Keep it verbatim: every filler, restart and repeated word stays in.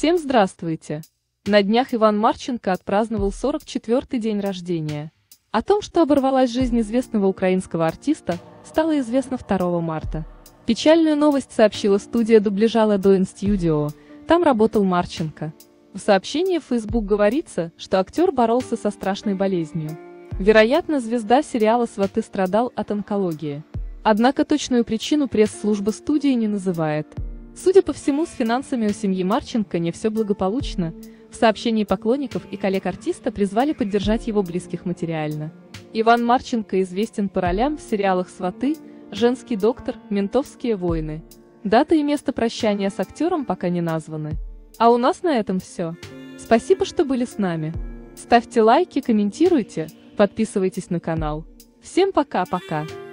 Всем здравствуйте! На днях Иван Марченко отпраздновал сорок четвёртый день рождения. О том, что оборвалась жизнь известного украинского артиста, стало известно второго марта. Печальную новость сообщила студия дубляжа Ладоин Studio, там работал Марченко. В сообщении в Facebook говорится, что актер боролся со страшной болезнью. Вероятно, звезда сериала «Сваты» страдал от онкологии. Однако точную причину пресс-служба студии не называет. Судя по всему, с финансами у семьи Марченко не все благополучно. В сообщении поклонников и коллег артиста призвали поддержать его близких материально. Иван Марченко известен по ролям в сериалах «Сваты», «Женский доктор», «Ментовские войны». Дата и место прощания с актером пока не названы. А у нас на этом все. Спасибо, что были с нами. Ставьте лайки, комментируйте, подписывайтесь на канал. Всем пока-пока.